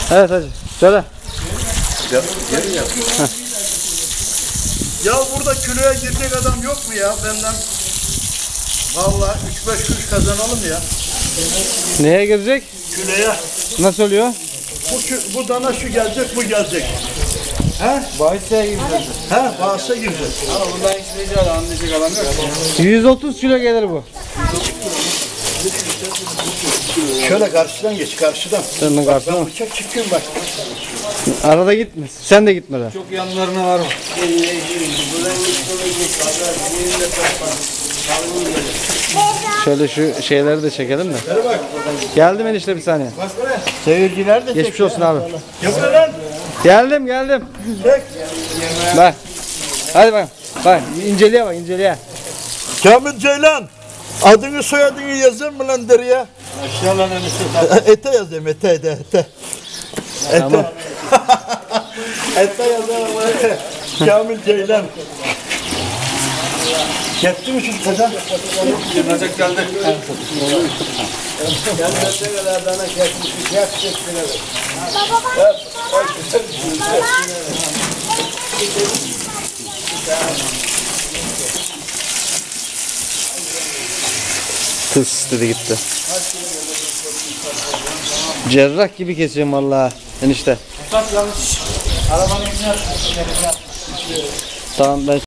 Evet hacı. Söyle. Ya burada kiloya girecek adam yok mu ya benden? Vallahi 3-5 kuruş kazanalım ya. Neye girecek? Kiloya. Nasıl oluyor? Bu dana şu gelecek, bu gelecek. He? Bahçeye gireceğiz. He? Bağışa girecek. Ama bundan hiçbir şey anlayacak adam yok. 130 kilo gelir bu. Şöyle karşıdan geç, karşıdan. Senin karşına mı? Bıçak çıkıyor bak. Arada gitme. Sen de gitme de. Çok yanlarına var mı? Şöyle şu şeyleri de çekelim de. Geldim enişte bir saniye. Seyirciler de Geçmiş olsun abi. Yapma lan. Geldim. Çek. Bak. Hadi bak. Bak inceliye bak inceliye. Kamil Ceylan. Adını soyadını yazayım mı lan deriye? Aşağı lan enişte. Ete yazayım, ete. Tamam. Ete yazayım. Kamil Ceylan. Yetti mi şu kazan? Yırnacak geldi. Tıs dedi gitti. Cerrah gibi keseceğim vallahi enişte. Arabanın içine Tamam ben